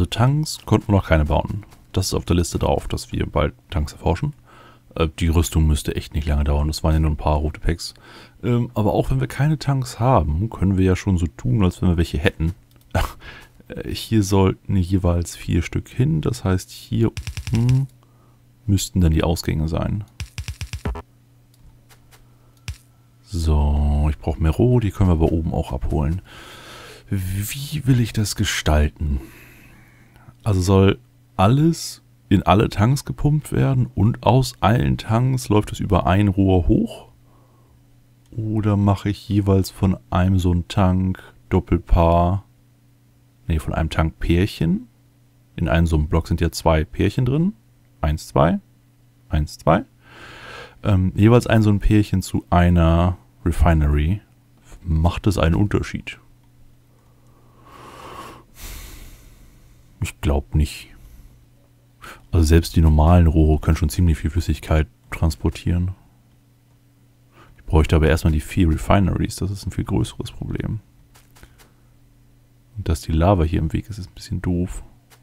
Tanks konnten wir noch keine bauen. Das ist auf der Liste drauf, dass wir bald Tanks erforschen. Die Rüstung müsste echt nicht lange dauern. Das waren ja nur ein paar rote Packs. Aber auch wenn wir keine Tanks haben, können wir ja schon so tun, als wenn wir welche hätten. Hier sollten jeweils 4 Stück hin. Das heißt, hier müssten dann die Ausgänge sein. So, ich brauche mehr Roh. Die können wir aber oben auch abholen. Wie will ich das gestalten? Also soll alles in alle Tanks gepumpt werden und aus allen Tanks läuft es über ein Rohr hoch? Oder mache ich jeweils von einem so ein Tank Doppelpaar, von einem Tank Pärchen? In einem so einem Block sind ja 2 Pärchen drin. 1, 2, 1, 2. Jeweils ein so ein Pärchen zu einer Refinery. Macht es einen Unterschied? Ich glaube nicht. Also selbst die normalen Rohre können schon ziemlich viel Flüssigkeit transportieren. Ich bräuchte aber erstmal die 4 Refineries. Das ist ein viel größeres Problem. Und dass die Lava hier im Weg ist, ist ein bisschen doof.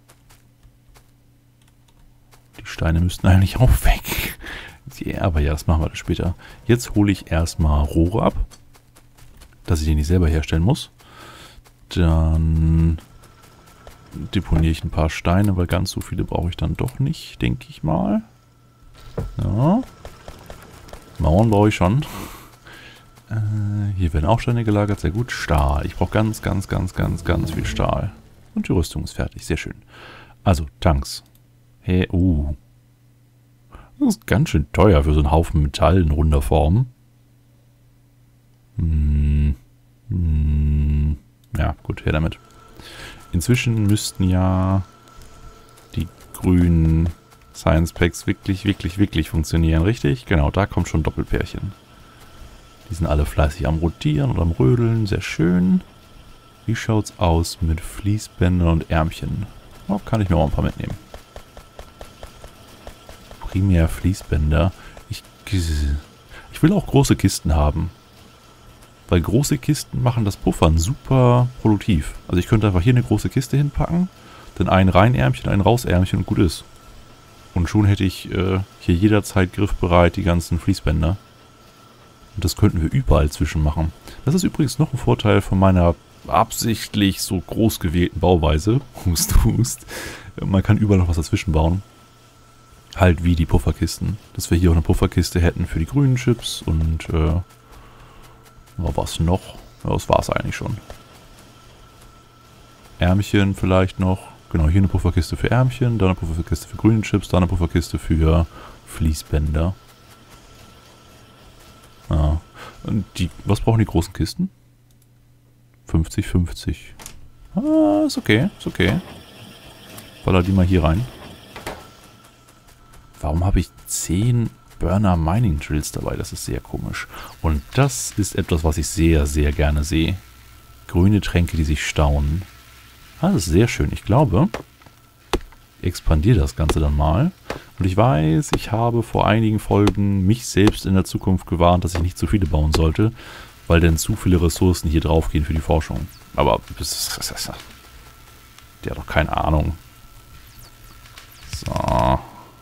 Die Steine müssten eigentlich auch weg. Ja, aber ja, das machen wir dann später. Jetzt hole ich erstmal Rohre ab. Dass ich die nicht selber herstellen muss. Dann deponiere ich ein paar Steine, weil ganz so viele brauche ich dann doch nicht, denke ich mal. Ja. Mauern brauche ich schon. Hier werden auch Steine gelagert, sehr gut. Stahl. Ich brauche ganz viel Stahl. Und die Rüstung ist fertig, sehr schön. Also, Tanks. Hey, das ist ganz schön teuer für so einen Haufen Metall in runder Form. Ja, gut, her damit. Inzwischen müssten ja die grünen Science Packs wirklich funktionieren, richtig? Genau, da kommt schon Doppelpärchen. Die sind alle fleißig am Rotieren und am Rödeln, sehr schön. Wie schaut's aus mit Fließbändern und Ärmchen? Oh, kann ich mir auch ein paar mitnehmen. Primär Fließbänder. Ich will auch große Kisten haben. Weil große Kisten machen das Puffern super produktiv. Also ich könnte einfach hier eine große Kiste hinpacken, dann ein Reinärmchen, ein Rausärmchen und gut ist. Und schon hätte ich hier jederzeit griffbereit die ganzen Fließbänder. Und das könnten wir überall zwischen machen. Das ist übrigens noch ein Vorteil von meiner absichtlich so groß gewählten Bauweise. Hust. Man kann überall noch was dazwischen bauen. Halt wie die Pufferkisten. Dass wir hier auch eine Pufferkiste hätten für die grünen Chips und was noch? Ja, das war es eigentlich schon. Ärmchen vielleicht noch. Genau, hier eine Pufferkiste für Ärmchen, da eine Pufferkiste für grüne Chips, da eine Pufferkiste für Fließbänder. Ja. Und was brauchen die großen Kisten? 50-50. Ah, ist okay, ist okay. Baller die mal hier rein. Warum habe ich 10 Burner Mining Drills dabei? Das ist sehr komisch. Und das ist etwas, was ich sehr gerne sehe. Grüne Tränke, die sich stauen. Ah, das ist sehr schön. Ich glaube, ich expandiere das Ganze dann mal. Und ich weiß, ich habe vor einigen Folgen mich selbst in der Zukunft gewarnt, dass ich nicht zu viele bauen sollte, weil dann zu viele Ressourcen hier drauf gehen für die Forschung. Aber der hat doch keine Ahnung. So.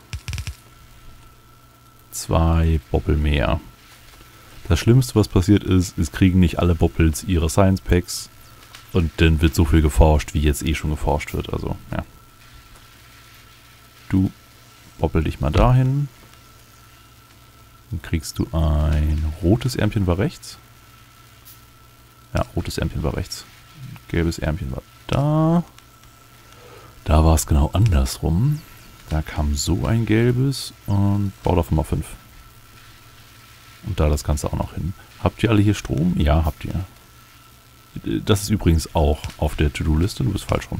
2 Boppel mehr. Das Schlimmste, was passiert ist, es kriegen nicht alle Boppels ihre Science Packs. Und dann wird so viel geforscht, wie jetzt schon geforscht wird. Also, ja. Du boppel dich mal dahin. Dann kriegst du ein rotes Ärmchen war rechts. Ja, rotes Ärmchen war rechts. Gelbes Ärmchen war da. Da war es genau andersrum. Da kam so ein gelbes und bau davon mal 5. Und da das Ganze auch noch hin. Habt ihr alle hier Strom? Ja, habt ihr. Das ist übrigens auch auf der To-Do-Liste. Du bist falsch rum.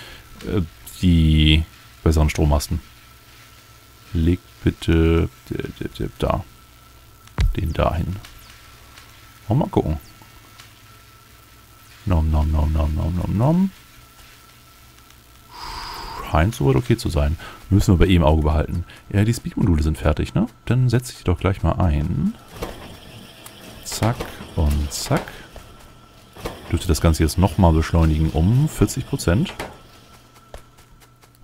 Die besseren Strommasten. Legt bitte da. Den da hin. Mal gucken. Nom. Scheint soweit okay zu sein. Müssen wir bei im Auge behalten. Ja, die Speed-Module sind fertig, ne? Dann setze ich die doch gleich mal ein. Zack und zack. Dürfte das Ganze jetzt nochmal beschleunigen um 40%.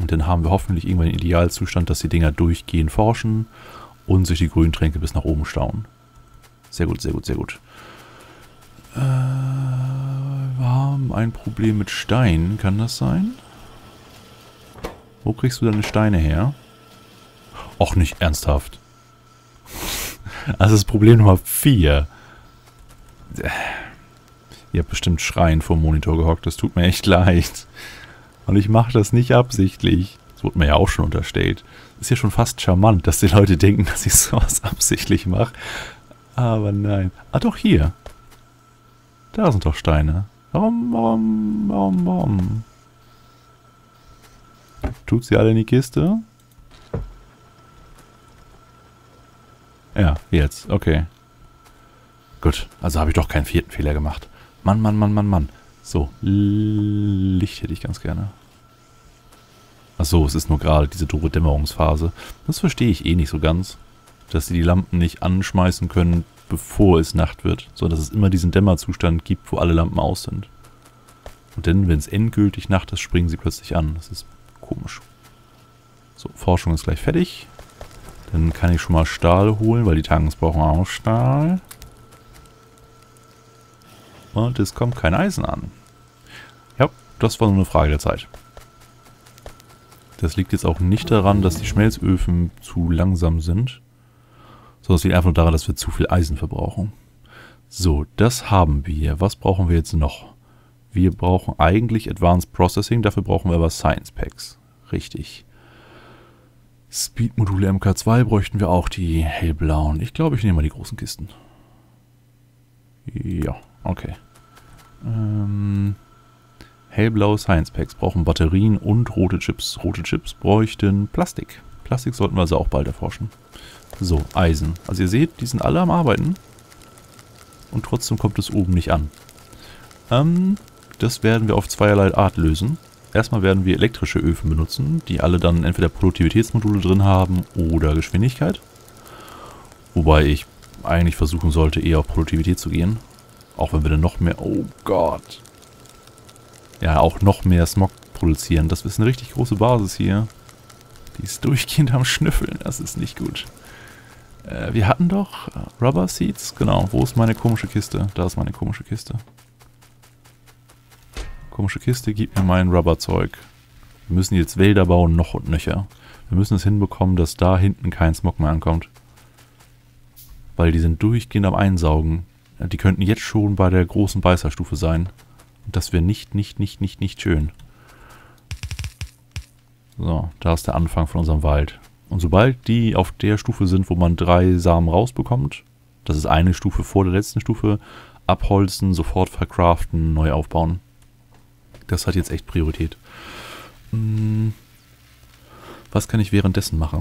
Und dann haben wir hoffentlich irgendwann den Idealzustand, dass die Dinger durchgehend forschen und sich die Grüntränke bis nach oben stauen. Sehr gut, sehr gut, sehr gut. Wir haben ein Problem mit Stein. Kann das sein? Wo kriegst du deine Steine her? Och, nicht ernsthaft. Das ist Problem Nummer 4. Ihr habt bestimmt schreiend vor dem Monitor gehockt. Das tut mir echt leid. Und ich mache das nicht absichtlich. Das wurde mir ja auch schon unterstellt. Ist ja schon fast charmant, dass die Leute denken, dass ich sowas absichtlich mache. Aber nein. Ah, doch, hier. Da sind doch Steine. Warum? Tut sie alle in die Kiste? Ja, jetzt. Okay. Gut. Also habe ich doch keinen 4. Fehler gemacht. Mann. So. Licht hätte ich ganz gerne. Achso, es ist nur gerade diese doofe Dämmerungsphase. Das verstehe ich eh nicht so ganz. Dass sie die Lampen nicht anschmeißen können, bevor es Nacht wird. Sondern dass es immer diesen Dämmerzustand gibt, wo alle Lampen aus sind. Und dann, wenn es endgültig Nacht ist, springen sie plötzlich an. Das ist komisch. So, Forschung ist gleich fertig. Dann kann ich schon mal Stahl holen, weil die Tanks brauchen auch Stahl. Und es kommt kein Eisen an. Ja, das war nur eine Frage der Zeit. Das liegt jetzt auch nicht daran, dass die Schmelzöfen zu langsam sind. Sondern es liegt einfach nur daran, dass wir zu viel Eisen verbrauchen. So, das haben wir. Was brauchen wir jetzt noch? Wir brauchen eigentlich Advanced Processing, dafür brauchen wir aber Science Packs. Richtig. Speed-Module MK2 bräuchten wir auch, die hellblauen. Ich glaube, ich nehme mal die großen Kisten. Ja, okay. Hellblaue Science Packs brauchen Batterien und rote Chips. Rote Chips bräuchten Plastik. Plastik sollten wir also auch bald erforschen. So, Eisen. Also ihr seht, die sind alle am Arbeiten. Und trotzdem kommt es oben nicht an. Das werden wir auf zweierlei Art lösen. Erstmal werden wir elektrische Öfen benutzen, die alle dann entweder Produktivitätsmodule drin haben oder Geschwindigkeit. Wobei ich eigentlich versuchen sollte, eher auf Produktivität zu gehen. Auch wenn wir dann noch mehr... Oh Gott. Ja, auch noch mehr Smog produzieren. Das ist eine richtig große Basis hier. Die ist durchgehend am Schnüffeln. Das ist nicht gut. Wir hatten doch Rubber Seeds. Genau, wo ist meine komische Kiste? Da ist meine komische Kiste. Komische Kiste, gib mir mein Rubberzeug. Wir müssen jetzt Wälder bauen, noch und nöcher. Wir müssen es hinbekommen, dass da hinten kein Smog mehr ankommt. Weil die sind durchgehend am Einsaugen. Die könnten jetzt schon bei der großen Beißerstufe sein. Und das wäre nicht schön. So, da ist der Anfang von unserem Wald. Und sobald die auf der Stufe sind, wo man 3 Samen rausbekommt, das ist eine Stufe vor der letzten Stufe, abholzen, sofort verkraften, neu aufbauen. Das hat jetzt echt Priorität. Was kann ich währenddessen machen?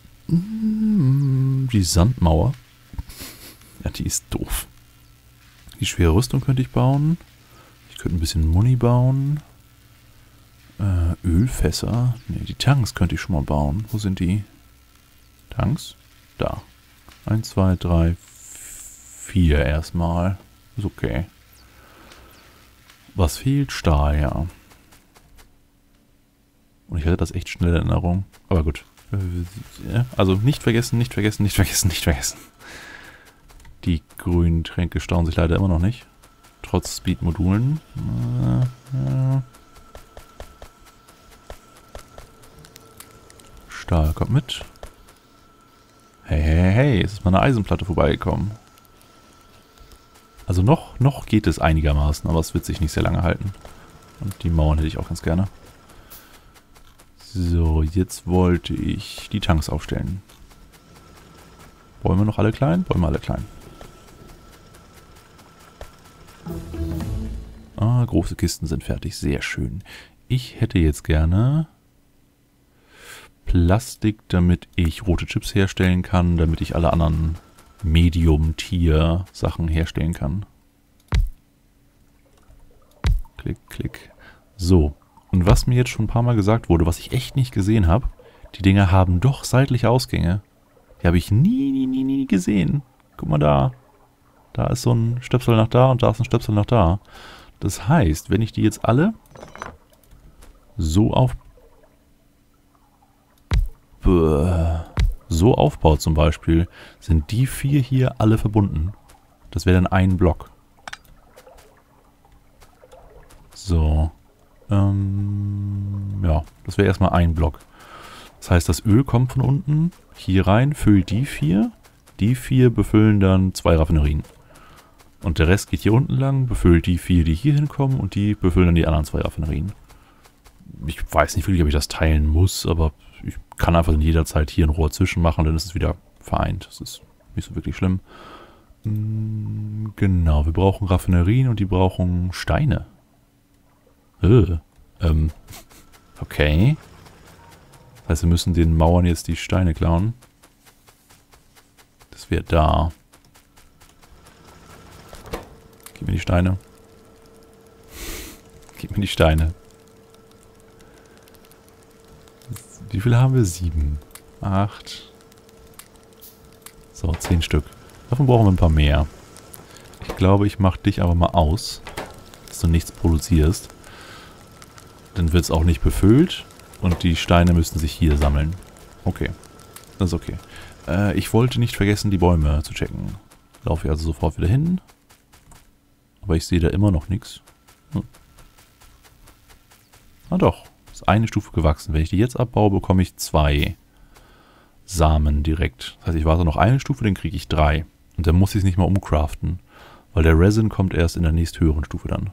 Die Sandmauer. Ja, die ist doof. Die schwere Rüstung könnte ich bauen. Ich könnte ein bisschen Muni bauen. Ölfässer. Ne, die Tanks könnte ich schon mal bauen. Wo sind die? Tanks? Da. 1, 2, 3, 4 erstmal. Ist okay. Was fehlt? Stahl, ja. Und ich hatte das echt schnell in Erinnerung. Aber gut. Also nicht vergessen. Die grünen Tränke stauen sich leider immer noch nicht. Trotz Speed-Modulen. Stahl kommt mit. Hey, es ist mal eine Eisenplatte vorbeigekommen. Also noch geht es einigermaßen, aber es wird sich nicht sehr lange halten. Und die Mauern hätte ich auch ganz gerne. So, jetzt wollte ich die Tanks aufstellen. Wollen wir noch alle klein? Wollen wir alle klein. Ah, große Kisten sind fertig. Sehr schön. Ich hätte jetzt gerne Plastik, damit ich rote Chips herstellen kann, damit ich alle anderen Medium-Tier-Sachen herstellen kann. Klick, klick. So. Und was mir jetzt schon ein paar Mal gesagt wurde, was ich echt nicht gesehen habe, die Dinger haben doch seitliche Ausgänge. Die habe ich nie gesehen. Guck mal da. Da ist so ein Stöpsel nach da und da ist ein Stöpsel nach da. Das heißt, wenn ich die jetzt alle so so aufbaut zum Beispiel, sind die 4 hier alle verbunden. Das wäre dann ein Block. So. Ja, das wäre erstmal ein Block. Das heißt, das Öl kommt von unten hier rein, füllt die 4. Die 4 befüllen dann 2 Raffinerien. Und der Rest geht hier unten lang, befüllt die 4, die hier hinkommen, und die befüllen dann die anderen 2 Raffinerien. Ich weiß nicht wirklich, ob ich das teilen muss, aber ich kann einfach in jeder Zeit hier ein Rohr zwischen machen, dann ist es wieder vereint. Das ist nicht so wirklich schlimm. Genau, wir brauchen Raffinerien und die brauchen Steine. Okay. Das heißt, wir müssen den Mauern jetzt die Steine klauen. Das wäre da. Gib mir die Steine. Gib mir die Steine. Wie viele haben wir? 7. 8. So, 10 Stück. Davon brauchen wir ein paar mehr. Ich glaube, ich mache dich aber mal aus, dass du nichts produzierst. Dann wird es auch nicht befüllt. Und die Steine müssen sich hier sammeln. Okay. Das ist okay. Ich wollte nicht vergessen, die Bäume zu checken. Laufe ich also sofort wieder hin. Aber ich sehe da immer noch nichts. Ah doch. Ist eine Stufe gewachsen. Wenn ich die jetzt abbaue, bekomme ich 2 Samen direkt. Das heißt, ich warte noch eine Stufe, dann kriege ich 3. Und dann muss ich es nicht mal umcraften. Weil der Resin kommt erst in der nächsthöheren Stufe dann.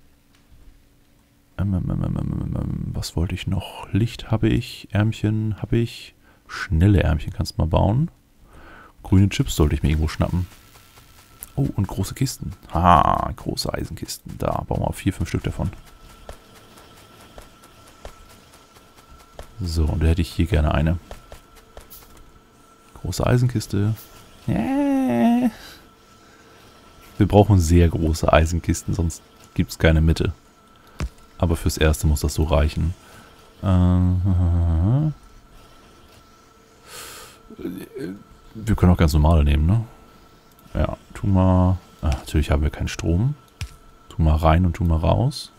Was wollte ich noch? Licht habe ich, Ärmchen habe ich. Schnelle Ärmchen kannst du mal bauen. Grüne Chips sollte ich mir irgendwo schnappen. Oh, und große Kisten. Ah, große Eisenkisten. Da bauen wir 4, 5 Stück davon. So, und da hätte ich hier gerne eine. Große Eisenkiste. Wir brauchen sehr große Eisenkisten, sonst gibt es keine Mitte. Aber fürs Erste muss das so reichen. Wir können auch ganz normale nehmen, ne? Ja, tu mal... Ach, natürlich haben wir keinen Strom. Tu mal rein und tu mal raus.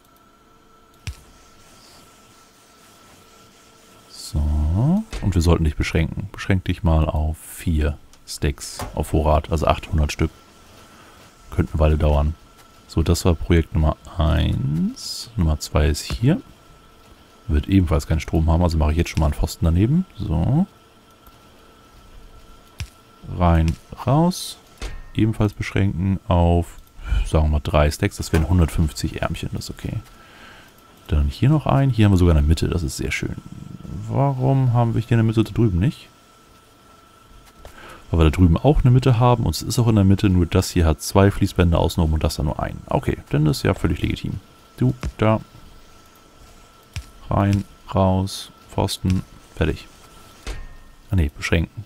So. Und wir sollten dich beschränken. Beschränk dich mal auf 4 Stacks auf Vorrat, also 800 Stück. Könnte eine Weile dauern. So, das war Projekt Nummer 1. Nummer 2 ist hier. Wird ebenfalls keinen Strom haben, also mache ich jetzt schon mal einen Pfosten daneben. So. Rein, raus. Ebenfalls beschränken auf, sagen wir mal, 3 Stacks. Das wären 150 Ärmchen, das ist okay. Dann hier noch ein. Hier haben wir sogar eine Mitte, das ist sehr schön. Warum haben wir hier eine Mitte da drüben nicht? Weil wir da drüben auch eine Mitte haben und es ist auch in der Mitte, nur das hier hat 2 Fließbänder außenrum und das da nur ein. Okay, dann ist ja völlig legitim. Du, da. Rein, raus, Pfosten, fertig. Ah ne, beschränken.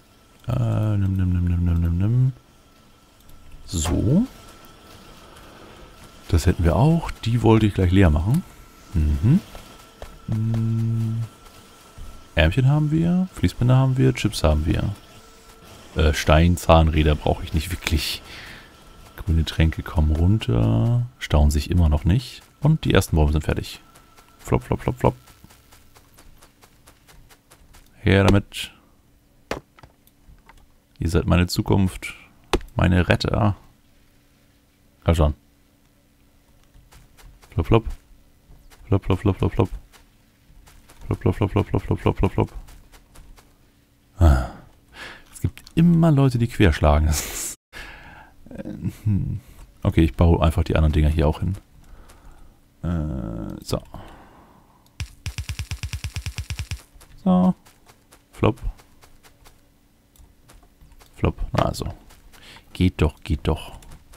Nimm. So. Das hätten wir auch. Die wollte ich gleich leer machen. Ärmchen haben wir, Fließbänder haben wir, Chips haben wir. Steinzahnräder brauche ich nicht wirklich. Grüne Tränke kommen runter. Stauen sich immer noch nicht. Und die ersten Bäume sind fertig. Flop, flop, flop, flop. Her damit. Ihr seid meine Zukunft. Meine Retter. Komm schon. Flop, flop. Flop, flop, flop, flop, flop. Flop, flop, flop, flop, flop, flop, flop, flop, flop. Es gibt immer Leute, die querschlagen. Okay, ich baue einfach die anderen Dinger hier auch hin. So. So. Flop. Flop. Na also. Geht doch, geht doch.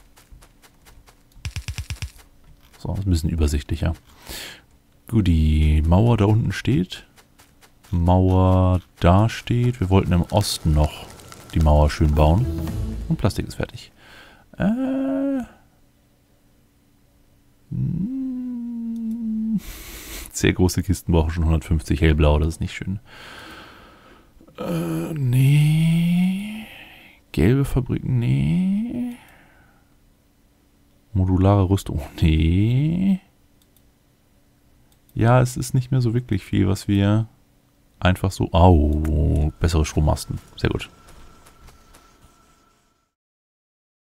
So, ist ein bisschen übersichtlicher. Gut, die Mauer da unten steht. Mauer da steht. Wir wollten im Osten noch die Mauer schön bauen. Und Plastik ist fertig. Sehr große Kisten brauchen schon 150 hellblau. Das ist nicht schön. Nee. Gelbe Fabriken, nee. Modulare Rüstung, nee. Ja, es ist nicht mehr so wirklich viel, was wir einfach so... Au, bessere Strommasten. Sehr gut.